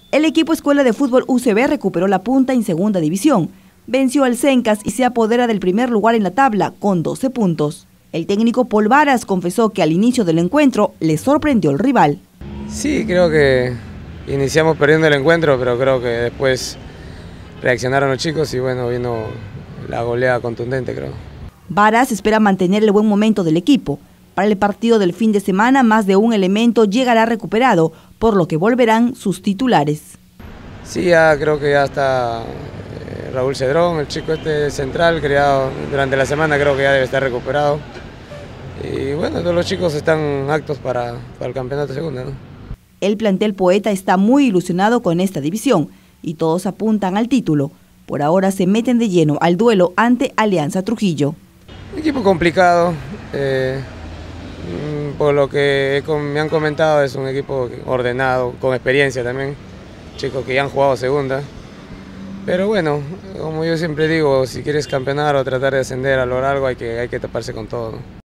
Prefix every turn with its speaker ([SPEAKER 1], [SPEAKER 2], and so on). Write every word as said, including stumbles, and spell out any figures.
[SPEAKER 1] El equipo Escuela de Fútbol U C B recuperó la punta en segunda división. Venció al Sencas y se apodera del primer lugar en la tabla con doce puntos. El técnico Paul Varas confesó que al inicio del encuentro le sorprendió el rival.
[SPEAKER 2] Sí, creo que iniciamos perdiendo el encuentro, pero creo que después reaccionaron los chicos y bueno, vino la goleada contundente, creo.
[SPEAKER 1] Varas espera mantener el buen momento del equipo. Para el partido del fin de semana, más de un elemento llegará recuperado, por lo que volverán sus titulares.
[SPEAKER 2] Sí, ya creo que ya está eh, Raúl Cedrón, el chico este central, creado durante la semana, creo que ya debe estar recuperado. Y bueno, todos los chicos están aptos para, para el campeonato segunda, ¿no?
[SPEAKER 1] El plantel Poeta está muy ilusionado con esta división y todos apuntan al título. Por ahora se meten de lleno al duelo ante Alianza Trujillo.
[SPEAKER 2] Un equipo complicado, eh, por lo que me han comentado es un equipo ordenado, con experiencia también, chicos que ya han jugado segunda. Pero bueno, como yo siempre digo, si quieres campeonar o tratar de ascender a lograr algo hay que, hay que taparse con todo, ¿no?